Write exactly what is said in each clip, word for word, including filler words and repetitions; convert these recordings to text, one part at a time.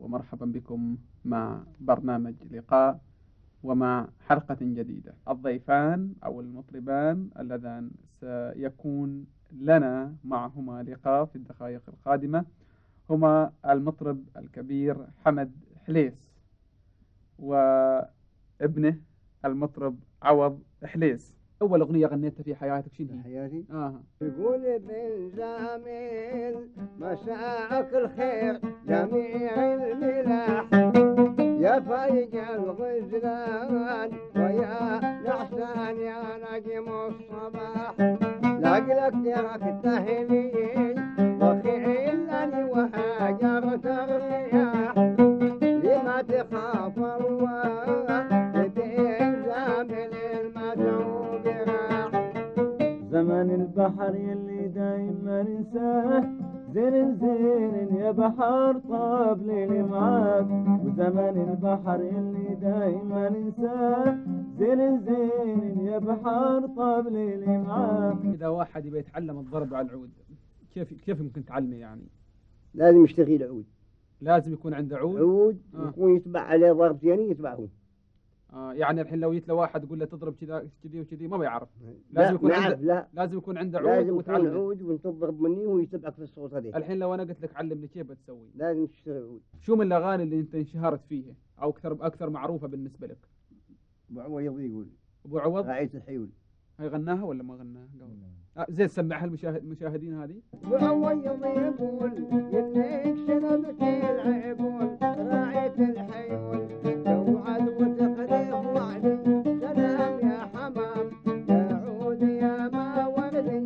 ومرحبا بكم مع برنامج لقاء ومع حلقة جديدة. الضيفان أو المطربان اللذان سيكون لنا معهما لقاء في الدقائق القادمة هما المطرب الكبير حمد حليس وابنه المطرب عوض حليس. أول أغنية غنيتها في حياتك شنو هي؟ حياتي آه. يقول ابن زامل مساءك الخير جميع الملاح يا فايق الغزلان ويا نعسان يا نجم الصباح لاقلك ديرك التهليل وخيلني وهاجرت الرياح لما تخاف الله ابن زامل المدعو براح زمن البحر يلي دايما ننساه زين زين يا بحر طاب ليلي معاك وزمن البحر يلي دايما ننساه زين زين يا بحر طاب ليلي معاك. إذا واحد يبي يتعلم الضرب على العود كيف كيف ممكن تعلمه يعني؟ لازم يشتغل عود لازم يكون عنده عود. عود آه. يكون يتبع عليه ضربتين يتبعه. آه يعني الحين لو جيت لواحد يقول له تضرب كذا كذي وكذي ما بيعرف. لا لازم يكون ما عنده يعرف، لا لازم يكون عنده عود لازم يكون وتعلمه. عود وانت تضرب مني ويتبعك في الصوت هذه. الحين لو انا قلت لك علمني كيف بتسوي؟ لازم تشتغل عود. شو من الاغاني اللي انت انشهرت فيها او اكثر اكثر معروفه بالنسبه لك؟ ابو عويض يقول ابو عوض راعية الحيول. هي غناها ولا ما غناها قبل؟ آه زين سمعها المشاهد المشاهدين هذه. ابو عويض يقول انك شنبت العيبون راعية الحيول توعد وتقريف وعدي سلام يا حمام يا عود يا ما وردي.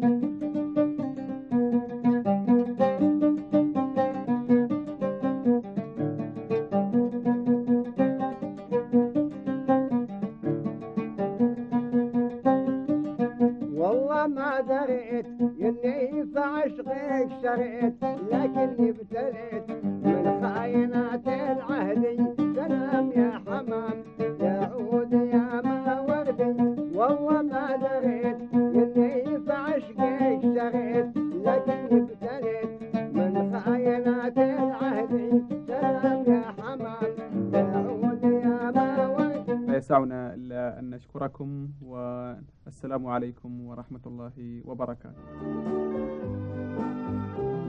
والله ما دريت اني في عشقك شريت لكني ابتليت من خاينات العهدي سلام يا حمام يا عود يا ما وردي. والله ما دريت اني في عشقك شريت لكني ابتليت من خاينات العهدي سلام يا حمام يا عود يا ما وردي. لا يسعنا الا ان نشكركم والسلام عليكم ورحمه الله وبركاته.